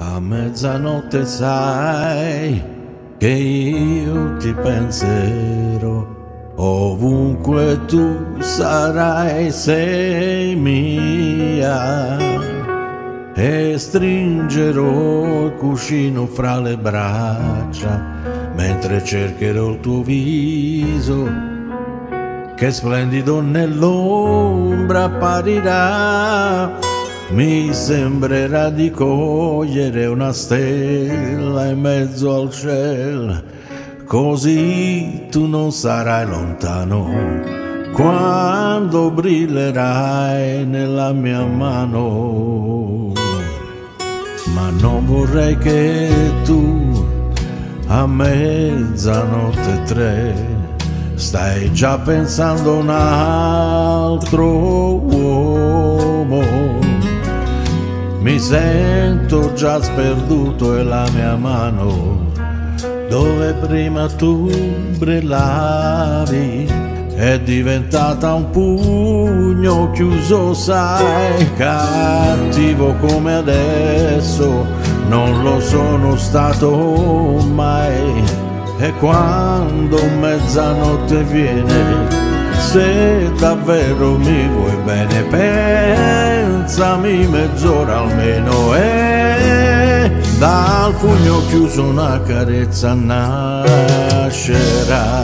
A mezzanotte sai che io ti penserò, ovunque tu sarai sei mia, e stringerò il cuscino fra le braccia mentre cercherò il tuo viso che splendido nell'ombra apparirà. Mi sembrerà di cogliere una stella in mezzo al cielo, così tu non sarai lontano quando brillerai nella mia mano. Ma non vorrei che tu a mezzanotte 3 stai già pensando a un altro uomo. Mi sento già sperduto e la mia mano, dove prima tu brillavi, è diventata un pugno chiuso, sai. Cattivo come adesso non lo sono stato mai. E quando mezzanotte viene, se davvero mi vuoi bene, pensami mezz'ora almeno, e dal pugno chiuso una carezza nascerà.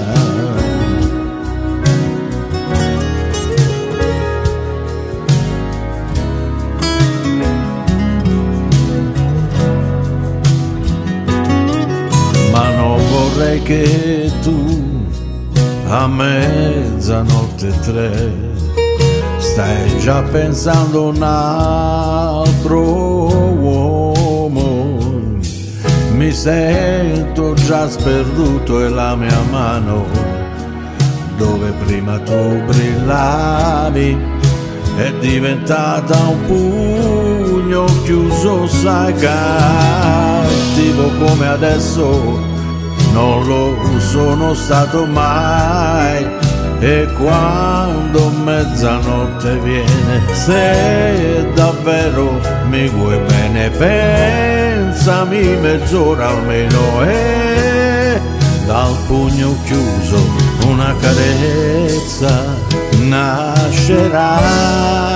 Ma non vorrei che tu a mezzanotte 3 stai già pensando a un altro uomo. Mi sento già sperduto e la mia mano, dove prima tu brillavi, è diventata un pugno chiuso, sai. Cattivo come adesso non lo sono stato mai. E quando mezzanotte viene, se davvero mi vuoi bene, pensami mezz'ora almeno, e dal pugno chiuso una carezza nascerà.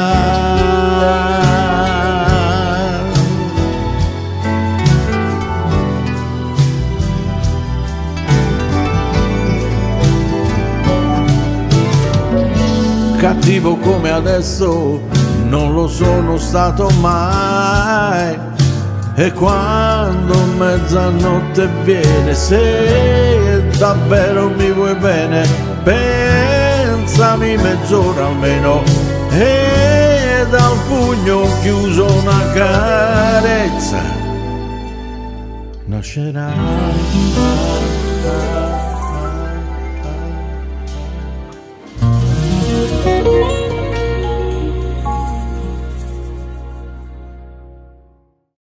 Cattivo come adesso non lo sono stato mai. E quando mezzanotte viene, se davvero mi vuoi bene, pensami mezz'ora almeno, e dal pugno chiuso una carezza nascerà.